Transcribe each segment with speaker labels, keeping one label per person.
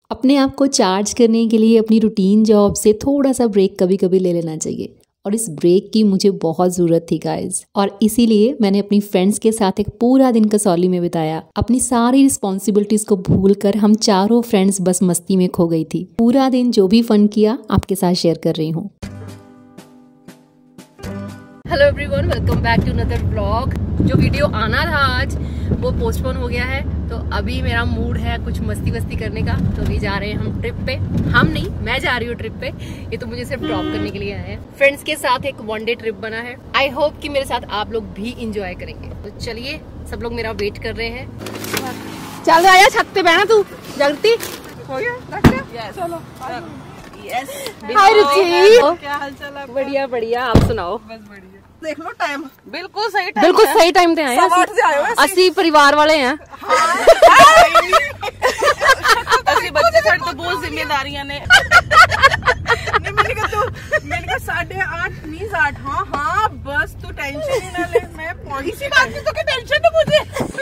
Speaker 1: अपने आप को चार्ज करने के लिए अपनी रूटीन जॉब से थोड़ा सा ब्रेक कभी कभी ले लेना चाहिए और इस ब्रेक की मुझे बहुत ज़रूरत थी गाइज। और इसीलिए मैंने अपनी फ्रेंड्स के साथ एक पूरा दिन कसौली में बिताया। अपनी सारी रिस्पॉन्सिबिलिटीज़ को भूलकर हम चारों फ्रेंड्स बस मस्ती में खो गई थी। पूरा दिन जो भी फन किया आपके साथ शेयर कर रही हूँ। Hello everyone, welcome back to another vlog. जो वीडियो आना था आज वो पोस्टपोन हो गया है, तो अभी मेरा मूड है कुछ मस्ती वस्ती करने का। तो अभी जा रहे हैं हम ट्रिप पे। हम नहीं, मैं जा रही हूँ ट्रिप पे। ये तो मुझे सिर्फ ड्रॉप करने के लिए आए हैं। फ्रेंड्स के साथ एक वन डे ट्रिप बना है। आई होप कि मेरे साथ आप लोग भी इंजॉय करेंगे। तो चलिए, सब लोग मेरा वेट कर रहे हैं। चल आया, छत पे बहना तू जागृति। चलो हाय रुचि,
Speaker 2: क्या हाल चाल है?
Speaker 1: बढ़िया बढ़िया, आप सुनाओ।
Speaker 2: बस बढ़िया। देख लो टाइम
Speaker 1: बिल्कुल सही टाइम पे आए हैं। 80 परिवार वाले हैं।
Speaker 2: ਅਸੀਂ ਬੱਚੇ ਸਾਡੇ ਤੋਂ ਬਹੁਤ ਜ਼ਿੰਮੇਵਾਰੀਆਂ ਨੇ। नहीं मैंने कहा 8:30 प्लीज 8। हाँ बस तू टेंशन ही ना ले, मैं पहुंची। इसी बात की तो क्या टेंशन है मुझे।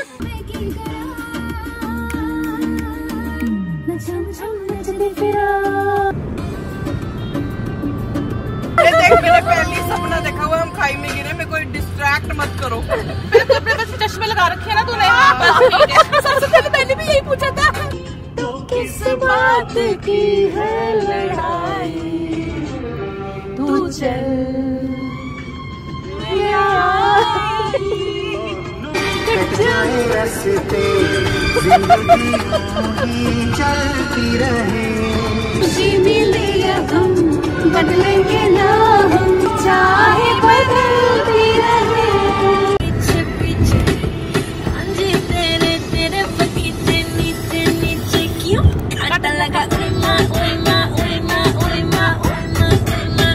Speaker 2: देख, मैंने पहले सपना देखा हुआ, हम खाई में गिरे। मैं कोई डिस्ट्रैक्ट मत करो। मैंने तो अपने बस चश्मे लगा रखे हैं ना तूने। सबसे पहले मैंने भी यही पूछा था, तो किस बात की है लड़ाई, तू चल
Speaker 3: कट जाए रास्ते, जिंदगी चलती रहे।
Speaker 4: खुशी मिले या गम, बदलेंगे ना हम, चाहे बदलती रहे। पीछे पीछे तेरे तेरे बगीचे नीचे नीचे क्यों कांटा लगा। उमा उमा उमा उमा उमा उमा।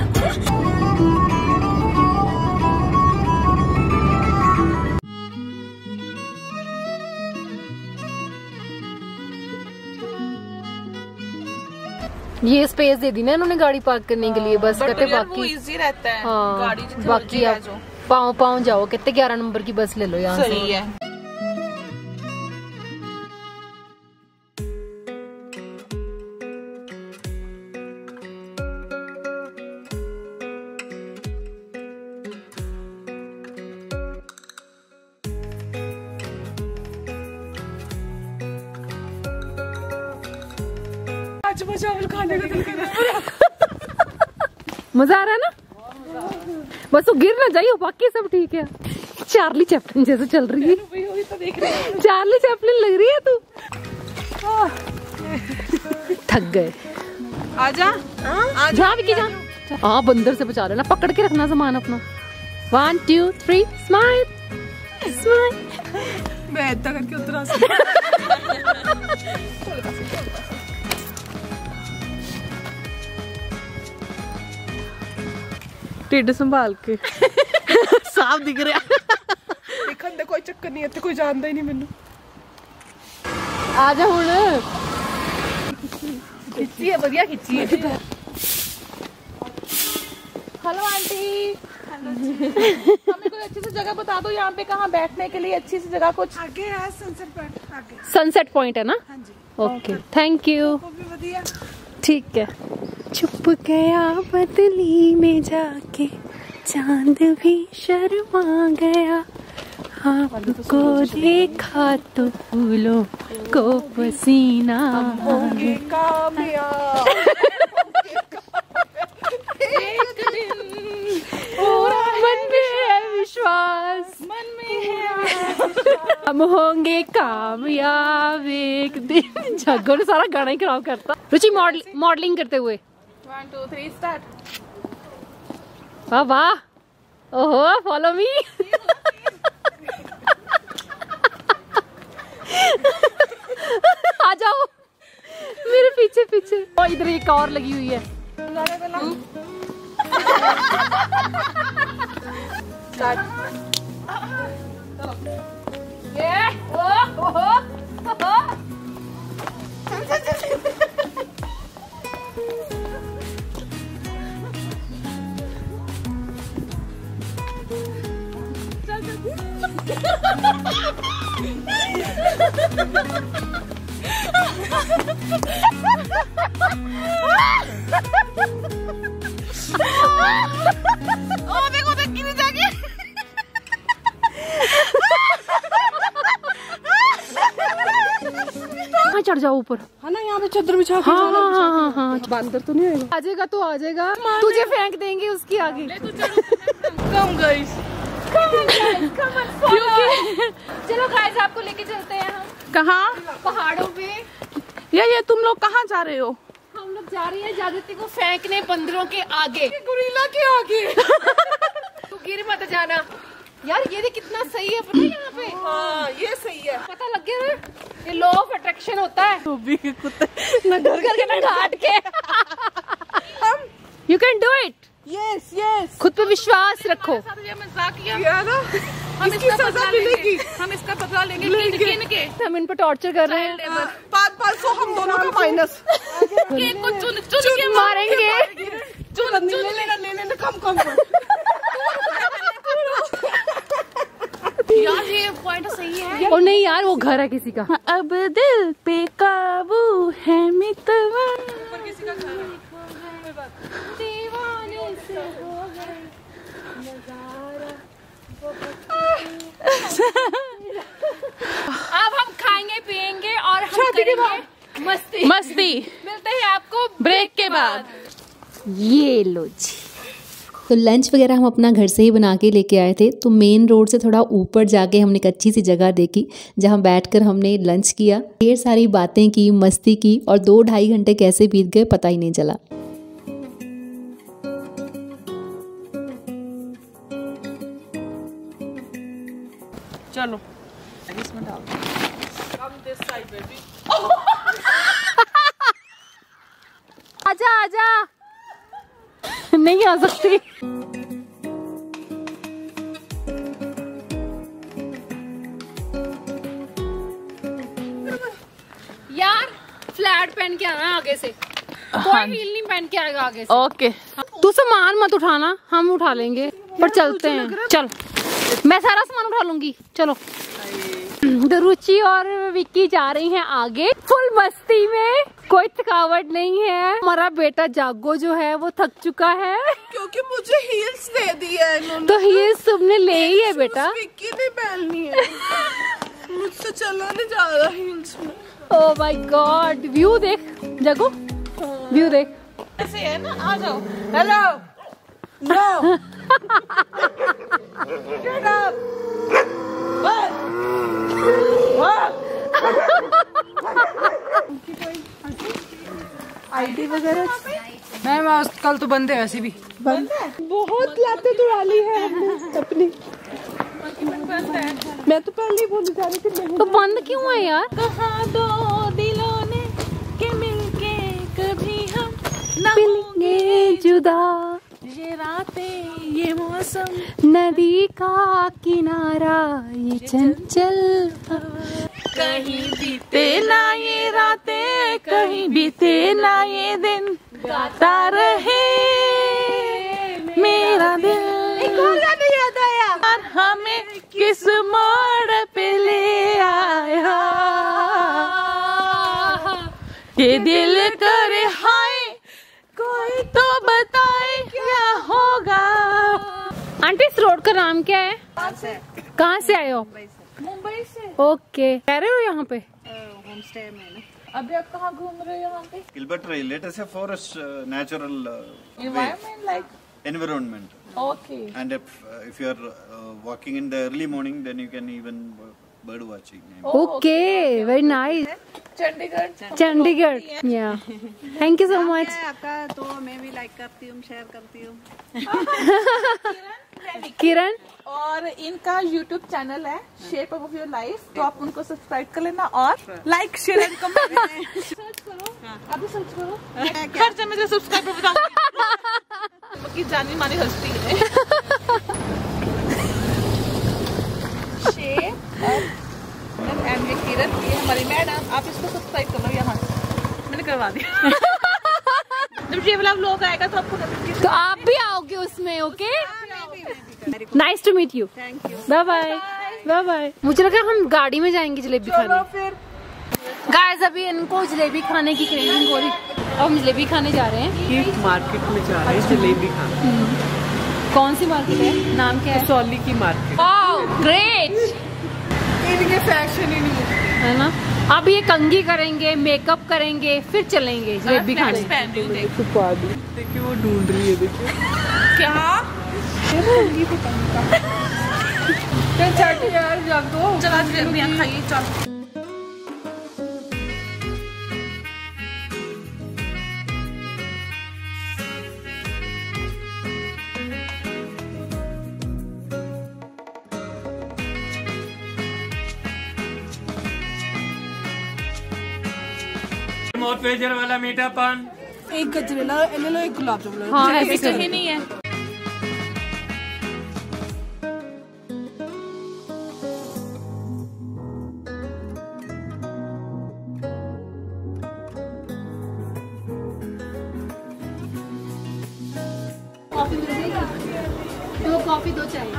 Speaker 1: ये स्पेस दे दी ना इन्होंने गाड़ी पार्क करने के लिए। बस कहते
Speaker 2: बाकी इजी रहता है।
Speaker 1: हाँ,
Speaker 2: गाड़ी
Speaker 1: बाकी आप पाँव जाओ। कहते 11 नंबर की बस ले लो यहाँ से।
Speaker 2: सही है। चावल खाने का दिल कर रहा है।
Speaker 1: मजा आ रहा है ना? बस वो गिर ना जाइए, बाकी सब ठीक है। चार्ली चैपलिन जैसे चल रही है।
Speaker 2: तो देख रहे हैं।
Speaker 1: चार्ली चैपलिन लग रही है तू। थक गए।
Speaker 2: आजा
Speaker 1: जा विकी जा। हाँ, बंदर से बचा लेना, पकड़ के रखना सामान अपना। 1 2 3 स्माइल स्माइल।
Speaker 2: मैं इतना करके उतरा। ਢਿੱਡ संभाल के। साफ दिख रहा। देखन दे कोई चक्कर नहीं है, कोई जानता ही नहीं मैनू।
Speaker 1: आ जा हुण।
Speaker 2: खिच्ची है, बढ़िया खिच्ची है। Hello aunty. हमें कोई अच्छी सी जगह बता दो यहाँ पे, कहाँ बैठने के लिए अच्छी सी जगह। कुछ आगे है सनसेट पॉइंट। आगे
Speaker 1: सनसेट पॉइंट है ना?
Speaker 2: हाँ जी।
Speaker 1: Okay, thank you. ठीक है।
Speaker 4: छुप गया बदली में जाके, चांद भी शर्मा गया। आपको देखा तो फूलों को पसीना
Speaker 2: होंगे कामयाब। एक दिन
Speaker 1: मन में है विश्वास,
Speaker 2: मन में है
Speaker 1: हम होंगे कामयाब एक दिन। जग्गो ने सारा गाना ही खराब करता। रुचि मॉडलिंग करते हुए
Speaker 2: 1 2 3 स्टार्ट।
Speaker 1: वाह वाह, ओहो फॉलो मी। आ जाओ मेरे पीछे पीछे। और इधर एक और लगी हुई है।
Speaker 2: ओ देखो देख गिर जाएगी।
Speaker 1: चढ़ जाओ ऊपर,
Speaker 2: है ना, यहाँ पे चद्दर बिछा के।
Speaker 1: हाँ।
Speaker 2: बंदर तो नहीं आएगा।
Speaker 1: आ जाएगा तो आ जाएगा, तुझे फेंक देंगे उसके आगे।
Speaker 2: कम गाइस,
Speaker 1: चलो गाइस आपको लेके चलते हैं हम।
Speaker 2: कहाँ?
Speaker 1: पहाड़ों पे।
Speaker 2: ये तुम लोग कहाँ जा रहे हो?
Speaker 1: हम लोग जा रहे हैं जागृति को फेंकने बंदरों के आगे,
Speaker 2: गोरिल्ला के आगे।
Speaker 1: तू गिर मत जाना यार। ये देख कितना सही है, पता है यहाँ पे।
Speaker 2: हाँ ये सही है।
Speaker 1: पता लग गया ना, ये लॉ ऑफ अट्रैक्शन होता है।
Speaker 2: धोबी के कुत्ते
Speaker 1: ना घर करके ना घाट के। You can do it.
Speaker 2: Yes yes,
Speaker 1: खुद पे विश्वास रखो।
Speaker 2: ये मजाक किया ना, हम इसकी सजा मिलेगी। हम इसका बदला लेंगे।
Speaker 1: हम इन पे टॉर्चर कर रहे हैं।
Speaker 2: 500 हम दोनों का माइनस।
Speaker 1: चुन के मारेंगे।
Speaker 2: लेना कम
Speaker 1: यार ये पॉइंट सही है। और नहीं यार, वो घर है किसी का।
Speaker 2: अब दिल पे काबू है मितवा।
Speaker 1: किसी का घर है। दीवाने से हो गए नजारा। अब हम खाएंगे पिएंगे और हम करेंगे मस्ती। मिलते हैं आपको ब्रेक के बाद।
Speaker 4: ये लो जी। तो लंच वगैरह हम अपना घर से ही बना के लेके आए थे। तो मेन रोड से थोड़ा ऊपर जाके हमने एक अच्छी सी जगह देखी जहाँ बैठकर हमने लंच किया, ढेर सारी बातें की, मस्ती की और 2-2.5 घंटे कैसे बीत गए पता ही नहीं चला।
Speaker 2: चलो इसमें डाल दो।
Speaker 1: आजा नहीं आ सकती। यार फ्लैट पहन के आना आगे से, कोई हील नहीं पहन के आएगा आगे से।
Speaker 2: ओके,
Speaker 1: तू सामान मत उठाना, हम उठा लेंगे। पर चलते हैं, चल मैं सारा सामान उठा लूंगी। चलो तो रुचि और विक्की जा रही हैं आगे फुल मस्ती में, कोई थकावट नहीं है। हमारा बेटा जागो जो है वो थक चुका है
Speaker 2: क्योंकि मुझे हील्स दे दी है इन्होंने।
Speaker 1: तो हील्स तुमने ले ही है बेटा।
Speaker 2: विक्की ने पहननी है, मुझसे चला नहीं जा रहा हील्स में।
Speaker 1: ओह माय गॉड, व्यू देख जागो, व्यू देख।
Speaker 2: ऐसे है ना, आ जाओ। Hello no get up. ID वगैरह
Speaker 5: मैम कल तो बंद है वैसे भी।
Speaker 2: बंद है, बहुत लाते तो डाली है अपनी। मैं तो पहले ही बोली जा रही थी।
Speaker 1: तो बंद क्यों है यार?
Speaker 2: कहाँ दो दिलों ने के मिलके कभी हम ना
Speaker 1: मिलेंगे जुदा,
Speaker 2: ये रातें ये मौसम
Speaker 1: नदी का किनारा ये चंचल।
Speaker 2: कहीं बीते ना ये रातें, कहीं बीते ना ये दिन, गाता रहे मेरा दिल। और हमें किस मोड़ पे ले आया, ये दिल करे हाय कोई तो बताए क्या होगा।
Speaker 1: आंटी इस रोड का नाम क्या है? कहाँ से आए हो?
Speaker 2: मुंबई से।
Speaker 1: ओके, कह रहे हो यहाँ पे?
Speaker 2: होम स्टे में ना। अभी आप कहाँ घूम रहे हो यहाँ पे?
Speaker 6: Gilbert Trail, it is a forest natural
Speaker 2: Environment like.
Speaker 6: environment.
Speaker 2: Okay.
Speaker 6: And if you are walking in the early morning, then you can even bird watching.
Speaker 1: Okay, very nice.
Speaker 2: Chandigarh.
Speaker 1: Chandigarh, या थैंक यू सो मच।
Speaker 7: आपका तो मैं भी like करती हूँ, share करती हूँ।
Speaker 1: किरण,
Speaker 2: और इनका YouTube चैनल है शेप ऑफ योर लाइफ, तो आप उनको सब्सक्राइब कर लेना और like share and comment search करो। अभी सर्च करो, हर जगह मुझे सब्सक्राइब बता की जानी मानी हस्ती है। शेप एंड किरण, ये हमारी मैडम, आप इसको सब्सक्राइब कर लो। यहाँ मैंने करवा दिया। जब ये वाला व्लॉग आएगा तो आपको
Speaker 1: तो आप भी आओगे उसमें? Okay, nice to meet you.
Speaker 7: Thank you.
Speaker 1: Bye bye, bye bye. मुझे लगा हम गाड़ी में जाएंगे जलेबी खाने।
Speaker 2: फिर
Speaker 1: गाइस अभी इनको जलेबी खाने की क्रेविंग हो रही, अब हम जलेबी खाने जा रहे हैं।
Speaker 2: ये मार्केट में जा रहे हैं जलेबी खाने।
Speaker 1: कौन सी मार्केट है, नाम क्या है?
Speaker 2: कसौली की मार्केट।
Speaker 1: वाओ ग्रेट,
Speaker 2: इनके फैशन ही नहीं
Speaker 1: है ना। अब ये कंघी करेंगे, मेकअप करेंगे, फिर चलेंगे जलेबी खाने।
Speaker 2: देखिए वो ढूंढ रही है, देखिए क्या चल यार जागो, चला जलेबियां खाइए चल।
Speaker 5: मोतीचूर वाला मीठा पान,
Speaker 2: एक गजरेला ले लो, एक गुलाब जामुन।
Speaker 1: हाँ ऐसे ही नहीं है। कॉफी मिल जाएगी, 2 कॉफी 2 चाय।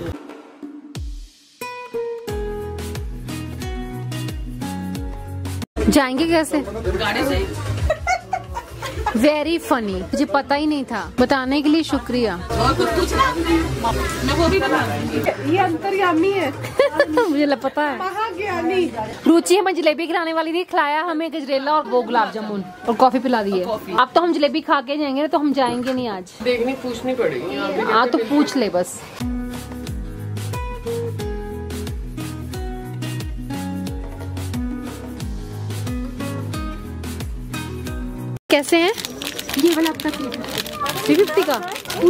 Speaker 1: जाएंगे कैसे?
Speaker 2: गाड़ी से।
Speaker 1: वेरी फनी, मुझे पता ही नहीं था, बताने के लिए शुक्रिया।
Speaker 2: और कुछ पूछना? मैं वो भी बता दूंगी। ये अंतर्यामी है।
Speaker 1: मुझे पता है।
Speaker 2: महाज्ञानी।
Speaker 1: रुचि हमें जलेबी खिलाने वाली थी, खिलाया हमें गजरेला और वो गुलाब जामुन और कॉफी पिला दी है। अब तो हम जलेबी खा के जाएंगे, तो हम जाएंगे नहीं आज।
Speaker 2: देखनी पूछनी पड़ेगी।
Speaker 1: हाँ तो पूछ ले बस। कैसे हैं? ये वाला आपका 350 का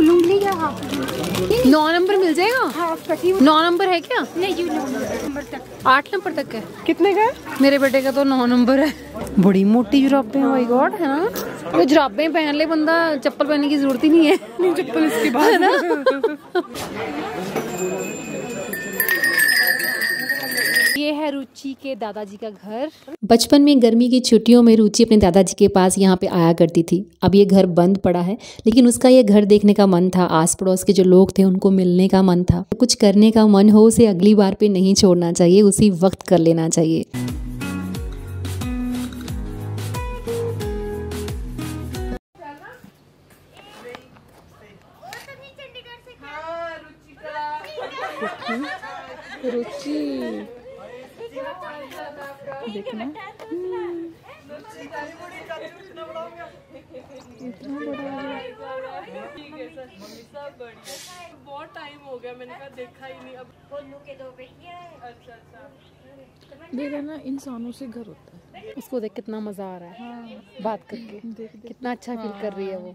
Speaker 1: 9 नंबर मिल जाएगा। 9 नंबर है क्या? नहीं 8 नंबर तक है।
Speaker 2: कितने का?
Speaker 1: मेरे बेटे का तो 9 नंबर है। बड़ी मोटी जुराबें, माय गॉड, है ना। वो जुराबें पहन ले बंदा, चप्पल पहनने की जरूरत ही नहीं है।
Speaker 2: नहीं चप्पल इसके बाद
Speaker 1: है ना। ये है रुचि के दादाजी का घर।
Speaker 4: बचपन में गर्मी की छुट्टियों में रुचि अपने दादाजी के पास यहाँ पे आया करती थी। अब ये घर बंद पड़ा है, लेकिन उसका ये घर देखने का मन था। आस पड़ोस के जो लोग थे उनको मिलने का मन था। कुछ करने का मन हो, उसे अगली बार पे नहीं छोड़ना चाहिए, उसी वक्त कर लेना चाहिए।
Speaker 1: रुचि देखना इतना बड़ा
Speaker 2: बहुत टाइम हो गया, मैंने कहा देखा ही नहीं। अब अच्छा
Speaker 1: देखा ना, इंसानों से घर होता है। उसको देख कितना मजा आ रहा है। हाँ। बात करके कितना अच्छा फील कर रही है वो।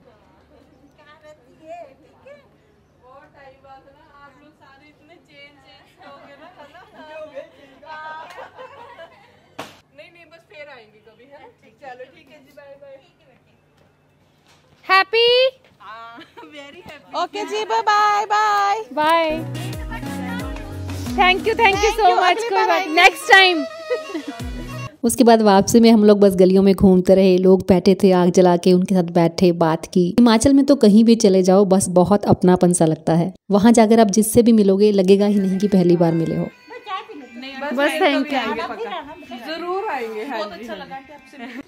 Speaker 2: चलो ठीक है जी, bye bye.
Speaker 1: Happy
Speaker 2: very happy. Okay जी, bye bye bye
Speaker 1: bye. Thank you so much. कोई बात, नेक्स्ट टाइम।
Speaker 4: उसके बाद वापसी में हम लोग बस गलियों में घूमते रहे। लोग बैठे थे, आग जला के उनके साथ बैठे, बात की। हिमाचल में तो कहीं भी चले जाओ बस बहुत अपनापन सा लगता है। वहाँ जाकर आप जिससे भी मिलोगे लगेगा ही नहीं कि पहली बार मिले हो।
Speaker 1: बस थैंक यू,
Speaker 2: जरूर आएंगे। बहुत अच्छा लगा आपसे।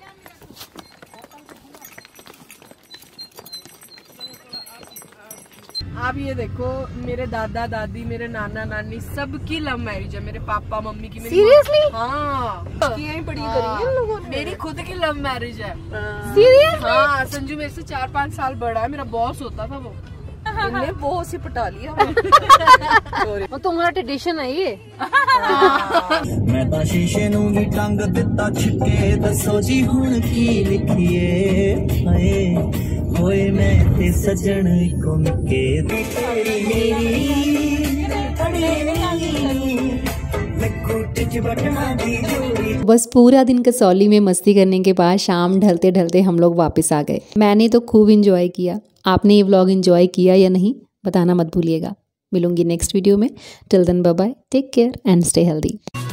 Speaker 2: आप ये देखो, मेरे दादा दादी, मेरे नाना नानी सबकी लव मैरिज है। मेरे पापा मम्मी की।
Speaker 1: सीरियसली?
Speaker 2: हाँ, यहीं पढ़ी करी है लोगों ने। मेरी खुद की लव मैरिज है।
Speaker 1: सीरियसली?
Speaker 2: हाँ, संजू मेरे से 4-5 साल बड़ा है। मेरा बॉस होता था वो, इन्हें बहुत से पटा लिया।
Speaker 1: वो तुम्हारा ट्रेडिशन है ये।
Speaker 3: मैं ता शीशे नू भी टंग दिता छिके, दसो जी हुण की लिखिए। हाय होए मैं ते सजन को निके, तेरी मेरी मैं कोट च बटना दी जोड़ी।
Speaker 4: बस पूरा दिन कसौली में मस्ती करने के बाद शाम ढलते ढलते हम लोग वापस आ गए। मैंने तो खूब इंजॉय किया। आपने ये व्लॉग इंजॉय किया या नहीं बताना मत भूलिएगा। मिलूंगी नेक्स्ट वीडियो में। Till then bye bye, take care and stay healthy.